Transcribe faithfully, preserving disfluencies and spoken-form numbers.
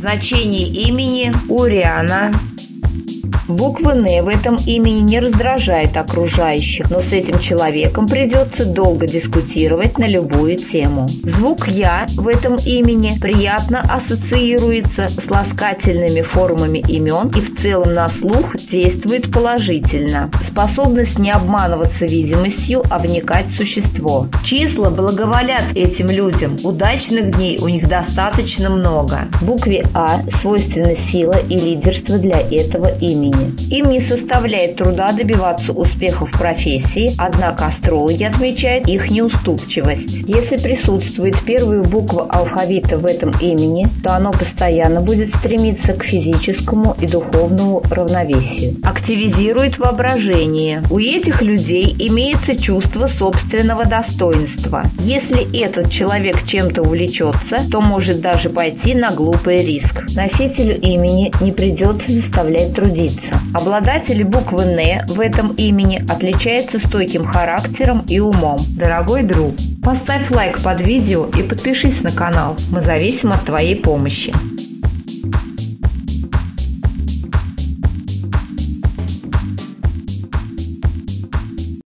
Значение имени Уриана. Буква «Н» в этом имени не раздражает окружающих, но с этим человеком придется долго дискутировать на любую тему. Звук «Я» в этом имени приятно ассоциируется с ласкательными формами имен и в целом на слух действует положительно. Способность не обманываться видимостью, а вникать в существо. Числа благоволят этим людям, удачных дней у них достаточно много. Букве «А» свойственна сила и лидерство для этого имени. Им не составляет труда добиваться успеха в профессии, однако астрологи отмечают их неуступчивость. Если присутствует первая буква алфавита в этом имени, то оно постоянно будет стремиться к физическому и духовному равновесию. Активизирует воображение. У этих людей имеется чувство собственного достоинства. Если этот человек чем-то увлечется, то может даже пойти на глупый риск. Носителю имени не придется заставлять трудиться. Обладатель буквы «Н» в этом имени отличается стойким характером и умом. Дорогой друг, поставь лайк под видео и подпишись на канал. Мы зависим от твоей помощи.